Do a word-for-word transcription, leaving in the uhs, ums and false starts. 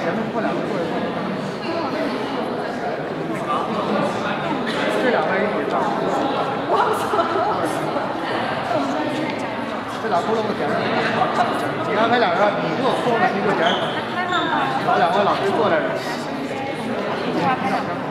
前面坐两个座位。这两个人一起上。我操！这俩窟窿点上。你刚才两个，你给我空了，你就点上。把两个老师坐在这儿。